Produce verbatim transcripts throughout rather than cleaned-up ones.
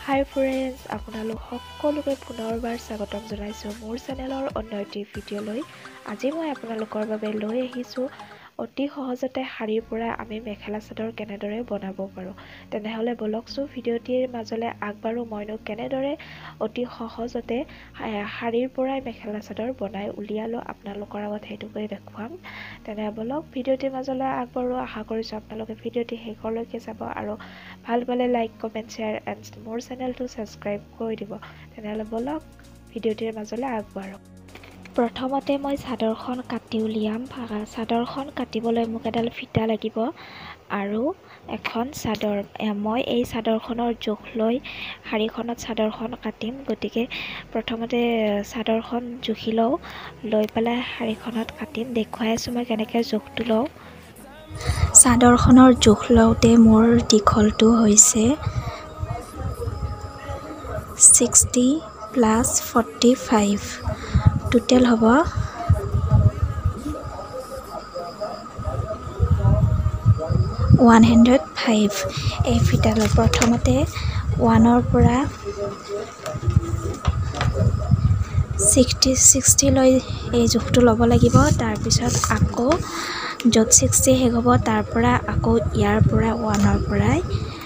হাই friends, আপোনালোক সকলোকে পুনৰবাৰ স্বাগতম জনাইছোঁ মোৰ চেনেলৰ অন্য এটি ভিডিঅ'লৈ। আজি মই আপোনালোকৰ বাবে লৈ আহিছোঁ অতি সহজতে শাড়ীৰ পৰা আমি মেখেলা চাদৰ কেনেদৰে বনাব পাৰোঁ। তেনেহ'লে বলকচোন ভিডিঅ'টিৰ মাজলৈ আগবাঢ়ো। মইনো কেনেদৰে অতি সহজতে শাড়ীৰ পৰাই মেখেলা চাদৰ বনাই উলিয়ালোঁ আপোনালোকৰ আগত সেইটোকে দেখুৱাম। তেনে বলক ভিডিঅ'টিৰ মাজলৈ আগবাঢ়ো। আশা কৰিছোঁ আপোনালোকে ভিডিঅ'টি শেষলৈকে চাব আৰু ভাল পালে লাইক কমেণ্ট শ্বেয়াৰ এণ্ড মোৰ চেনেলটো ছাবস্ক্ৰাইব কৰি দিব। তেনেহ'লে বলক ভিডিঅ'টিৰ মাজলৈ আগবাঢ়ো। প্ৰথমতে মই চাদৰখন কাটি উলিয়াম। চাদৰখন কাটিবলৈ মোক এডাল ফিটা লাগিব আৰু এখন চাদৰ। মই এই চাদৰখনৰ জোখ লৈ শাড়ীখনত চাদৰখন কাটিম, গতিকে প্ৰথমতে চাদৰখন জুখি লওঁ, লৈ পেলাই শাড়ীখনত কাটিম। দেখুৱাই আছোঁ মই কেনেকৈ জোখটো লওঁ। চাদৰখনৰ জোখ লওঁতে মোৰ দীঘলটো হৈছে sixty plus forty five, total হ'ব ওৱান হাণ্ড্ৰেড ফাইভ। এই ফিটাডাল প্ৰথমতে ওৱানৰ পৰা ছিক্সটি ছিক্সটি লৈ এই জোখটো ল'ব লাগিব। তাৰপিছত আকৌ য'ত ছিক্সটি শেষ হ'ব তাৰ পৰা আকৌ ইয়াৰ পৰা ওৱানৰ পৰাই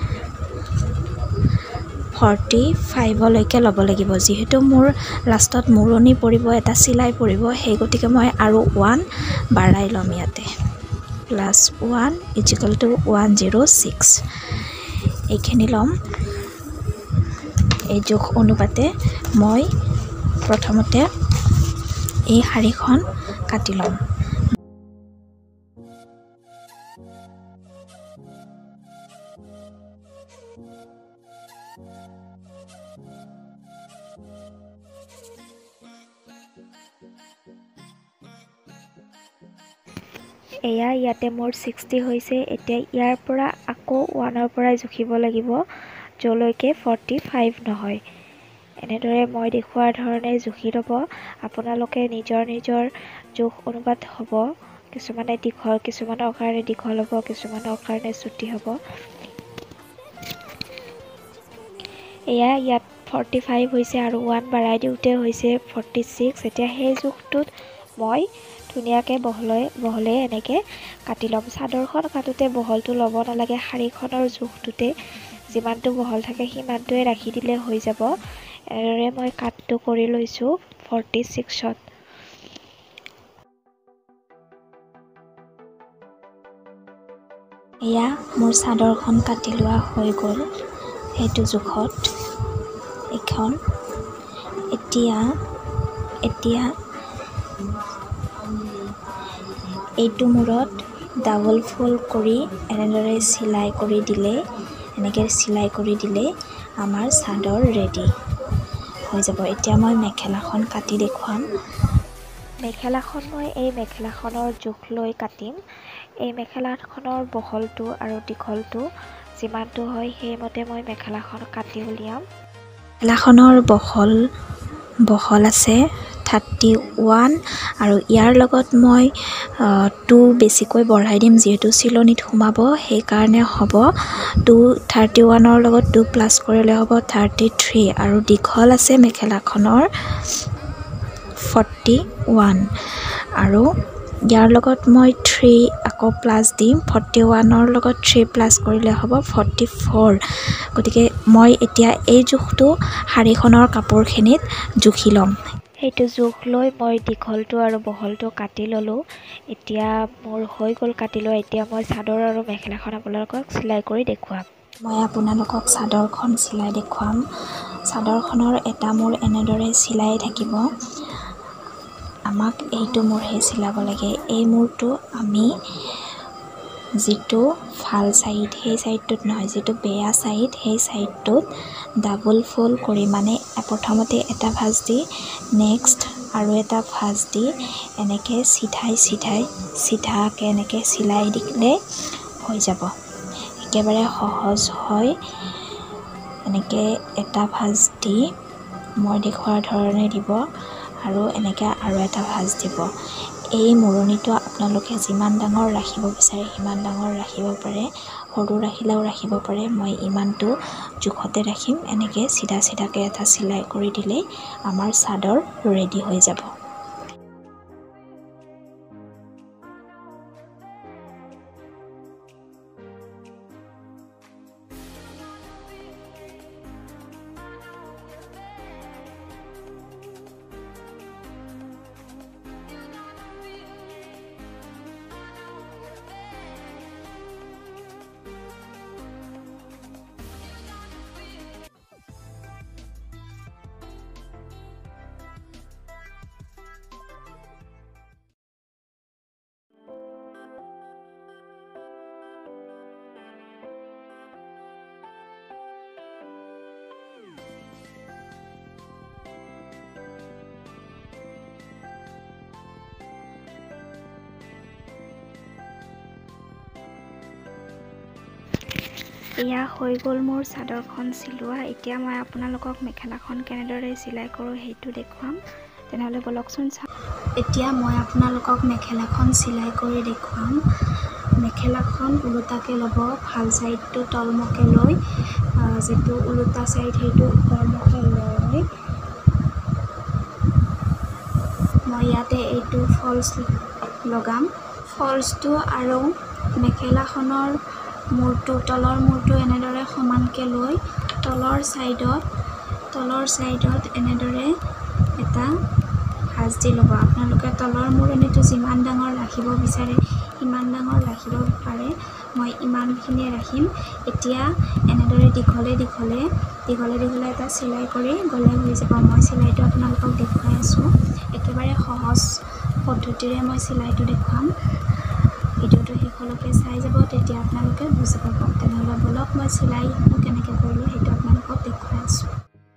ফৰ্টি ফাইভলৈকে ল'ব লাগিব। যিহেতু মোৰ লাষ্টত মূৰণি পৰিব, এটা চিলাই পৰিব, সেই গতিকে মই আৰু ওৱান বাঢ়াই ল'ম ইয়াতে। Plus one equal two one zero' six এইখিনি ল'ম। এই জোখ অনুপাতে মই প্ৰথমতে এই শাড়ীখন কাটি ল'ম। এয়া ইয়াতে মোৰ ছিক্সটি হৈছে। এতিয়া ইয়াৰ পৰা আকৌ ওৱানৰ পৰাই জুখিব লাগিব য'লৈকে ফৰ্টি ফাইভ নহয়। এনেদৰে মই দেখুওৱাৰ ধৰণে জুখি ল'ব। আপোনালোকে নিজৰ নিজৰ জোখ অনুপাত হ'ব। কিছুমানে দীঘল, কিছুমানৰ কাৰণে দীঘল হ'ব, কিছুমানৰ কাৰণে চুটি হ'ব। এয়া ইয়াত ফৰ্টি ফাইভ হৈছে আৰু ওৱান বাঢ়াই দিওঁতে হৈছে ফৰ্টি ছিক্স। এতিয়া সেই জোখটোত মই ধুনীয়াকৈ বহলাই বহলাই এনেকৈ কাটি ল'ম। চাদৰখন কাটোতে বহলটো ল'ব নালাগে, শাড়ীখনৰ জোখটোতে যিমানটো বহল থাকে সিমানটোৱে ৰাখি দিলে হৈ যাব। এনেদৰে মই কাটটো কৰি লৈছোঁ ফৰ্টি ছিক্সত। এয়া মোৰ চাদৰখন কাটি লোৱা হৈ গ'ল সেইটো জোখত। এখন এতিয়া এতিয়া এইটো মূৰত ডাবল ফ'ল্ড কৰি এনেদৰে চিলাই কৰি দিলে এনেকৈ চিলাই কৰি দিলে আমাৰ চাদৰ ৰেডি হৈ যাব। এতিয়া মই মেখেলাখন কাটি দেখুৱাম। মেখেলাখন মই এই মেখেলাখনৰ জোখ লৈ কাটিম। এই মেখেলাখনৰ বহলটো আৰু দীঘলটো যিমানটো হয় সেইমতে মই মেখেলাখন কাটি উলিয়াম। মেখেলাখনৰ বহল বহল আছে থাৰ্টি ওৱান আৰু ইয়াৰ লগত মই টু বেছিকৈ বঢ়াই দিম, যিহেতু চিলনিত সোমাব, সেইকাৰণে হ'ব টু থাৰ্টি ওৱানৰ লগত টু প্লাছ কৰিলে হ'ব থাৰ্টি থ্ৰী আৰু দীঘল আছে মেখেলাখনৰ ফৰ্টি ওৱান আৰু ইয়াৰ লগত মই থ্ৰী আকৌ প্লাছ দিম। ফৰ্টি ওৱানৰ লগত থ্ৰী প্লাছ কৰিলে হ'ব ফৰ্টি ফ'ৰ। গতিকে মই এতিয়া এই জোখটো শাড়ীখনৰ কাপোৰখিনিত জুখি ল'ম। সেইটো জোখ লৈ মই দীঘলটো আৰু বহলটো কাটি ল'লোঁ। এতিয়া মোৰ হৈ গ'ল কাটি লোৱা। এতিয়া মই চাদৰ আৰু মেখেলাখন আপোনালোকক চিলাই কৰি দেখুৱাম। মই আপোনালোকক চাদৰখন চিলাই দেখুৱাম। চাদৰখনৰ এটা মূৰ এনেদৰে চিলাই থাকিব। আমাক এইটো মূৰহে চিলাব লাগে। এই মূৰটো আমি যিটো ভাল ছাইড সেই ছাইডটোত নহয়, যিটো বেয়া ছাইড সেই ছাইডটোত ডাবল ফ'ল্ড কৰি, মানে প্ৰথমতে এটা ভাঁজ দি নেক্সট আৰু এটা ভাঁজ দি এনেকৈ চিধাই চিধাই চিধাকৈ এনেকৈ চিলাই দিলে হৈ যাব। একেবাৰে সহজ হয়। এনেকৈ এটা ভাঁজ দি মই দেখুওৱাৰ ধৰণে দিব আৰু এনেকৈ আৰু এটা ভাঁজ দিব। এই মুৰণিটো আপোনালোকে যিমান ডাঙৰ ৰাখিব বিচাৰে সিমান ডাঙৰ ৰাখিব পাৰে, সৰু ৰাখিলেও ৰাখিব পাৰে। মই ইমানটো জোখতে ৰাখিম। এনেকৈ চিধা চিধাকৈ এটা চিলাই কৰি দিলেই আমাৰ চাদৰ ৰেডি হৈ যাব। এয়া হৈ গ'ল মোৰ চাদৰখন চিলোৱা। এতিয়া মই আপোনালোকক মেখেলাখন কেনেদৰে চিলাই কৰোঁ সেইটো দেখুৱাম। তেনেহ'লে বলকচোন চাওঁ। এতিয়া মই আপোনালোকক মেখেলাখন চিলাই কৰি দেখুৱাম। মেখেলাখন ওলোটাকৈ ল'ব, ভাল ছাইডটো তলমুখে লৈ, যিটো ওলোটা ছাইড সেইটো ওপৰমুখে লৈ মই ইয়াতে এইটো ফলছ লগাম। ফলছটো আৰু মেখেলাখনৰ মূৰটো, তলৰ মূৰটো এনেদৰে সমানকৈ লৈ তলৰ ছাইডত তলৰ ছাইডত এনেদৰে এটা ভাঁজ দি ল'ব। আপোনালোকে তলৰ মূৰণিটো যিমান ডাঙৰ ৰাখিব বিচাৰে সিমান ডাঙৰ ৰাখিব পাৰে। মই ইমানখিনিয়ে ৰাখিম। এতিয়া এনেদৰে দীঘলে দীঘলে দীঘলে দীঘলে এটা চিলাই কৰি গ'লে হৈ যাব। মই চিলাইটো আপোনালোকক দেখুৱাই আছোঁ। একেবাৰে সহজ পদ্ধতিৰে মই চিলাইটো দেখুৱাম। ভিডিঅ'টো শেষলৈকে চাই যাব, তেতিয়া আপোনালোকে বুজি পাব। তেনেহ'লে বলক মই চিলাইটো কেনেকৈ কৰিলোঁ সেইটো আপোনালোকক দেখুৱাই আছোঁ।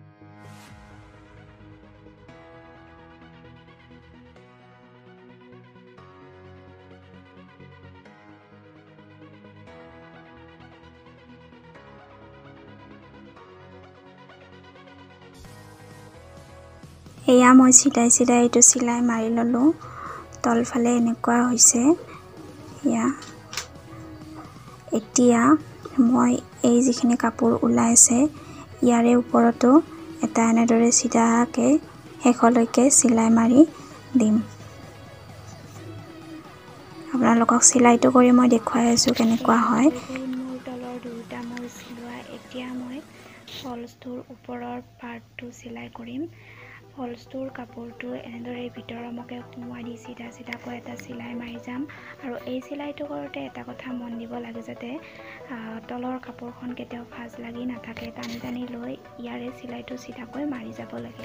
এয়া মই চিধাই চিধাই এইটো চিলাই মাৰি ল'লোঁ। তলফালে এনেকুৱা হৈছে। এয়া এতিয়া মই এই যিখিনি কাপোৰ ওলাইছে ইয়াৰে ওপৰতো এটা এনেদৰে চিধাকৈ শেষলৈকে চিলাই মাৰি দিম। আপোনালোকক চিলাইটো কৰি মই দেখুৱাই আছোঁ কেনেকুৱা হয়। মোৰ তলৰ দুটা মোৰ চিলোৱা। এতিয়া মই ফলছটোৰ ওপৰৰ পাৰ্টটো চিলাই কৰিম। ফলছটোৰ কাপোৰটো এনেদৰে ভিতৰমুখে সোমোৱাই দি চিধা চিধাকৈ এটা চিলাই মাৰি যাম। আৰু এই চিলাইটো কৰোঁতে এটা কথা মন দিব লাগে, যাতে তলৰ কাপোৰখন কেতিয়াও ভাঁজ লাগি নাথাকে। টানি টানি লৈ ইয়াৰে চিলাইটো চিধাকৈ মাৰি যাব লাগে।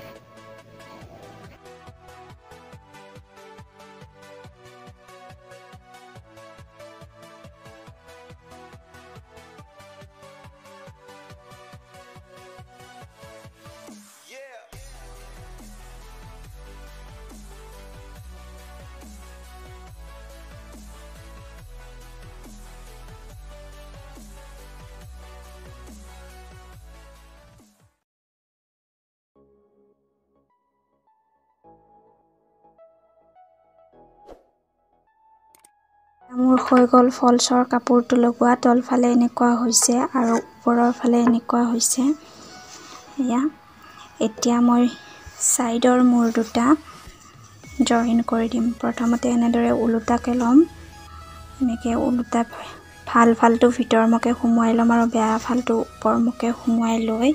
মোৰ হৈ গ'ল ফলছৰ কাপোৰটো লগোৱা। তলফালে এনেকুৱা হৈছে আৰু ওপৰৰ ফালে এনেকুৱা হৈছে। এয়া এতিয়া মই ছাইডৰ মূৰ দুটা জইন কৰি দিম। প্ৰথমতে এনেদৰে ওলোটাকৈ ল'ম। এনেকৈ ওলোটা ভাল ফালটো ভিতৰমুখে সোমোৱাই ল'ম আৰু বেয়া ফালটো ওপৰমুখে সোমোৱাই লৈ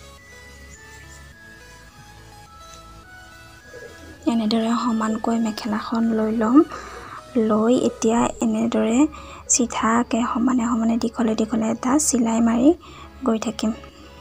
এনেদৰে সমানকৈ মেখেলাখন লৈ ল'ম। লৈ এতিয়া এনেদৰে চিধাকৈ সমানে সমানে দীঘলে দীঘলে এটা চিলাই মাৰি গৈ থাকিম।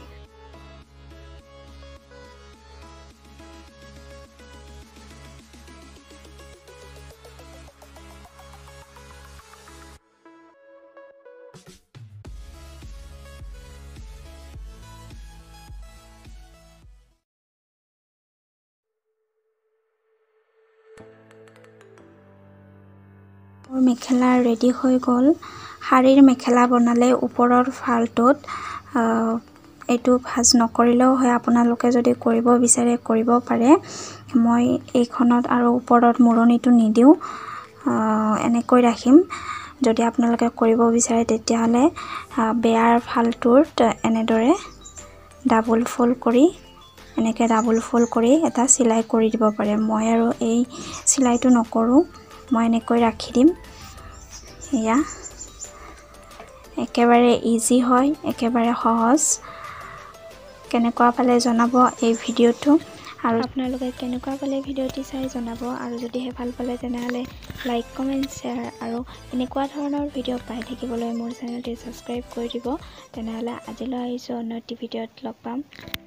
মোৰ মেখেলা ৰেডি হৈ গ'ল। শাৰীৰ মেখেলা বনালে ওপৰৰ ফালটোত এইটো ভাঁজ নকৰিলেও হয়। আপোনালোকে যদি কৰিব বিচাৰে কৰিব পাৰে। মই এইখনত আৰু ওপৰত মুৰণিটো নিদিওঁ, এনেকৈ ৰাখিম। যদি আপোনালোকে কৰিব বিচাৰে তেতিয়াহ'লে বেয়াৰ ফালটোত এনেদৰে ডাবল ফল্ড কৰি এনেকৈ ডাবল ফল্ড কৰি এটা চিলাই কৰি দিব পাৰে। মই আৰু এই চিলাইটো নকৰোঁ, মই এনেকৈ ৰাখি দিম। এয়া একেবাৰে ইজি হয়, একেবাৰে সহজ। কেনেকুৱা পালে জনাব এই ভিডিঅ'টো, আৰু আপোনালোকে কেনেকুৱা পালে ভিডিঅ'টি চাই জনাব। আৰু যদিহে ভাল পালে তেনেহ'লে লাইক, কমেণ্ট, শ্বেয়াৰ আৰু এনেকুৱা ধৰণৰ ভিডিঅ' পাই থাকিবলৈ মোৰ চেনেলটি ছাবস্ক্ৰাইব কৰি দিব। তেনেহ'লে আজিলৈ আহিছোঁ, অন্য এটি ভিডিঅ'ত লগ পাম।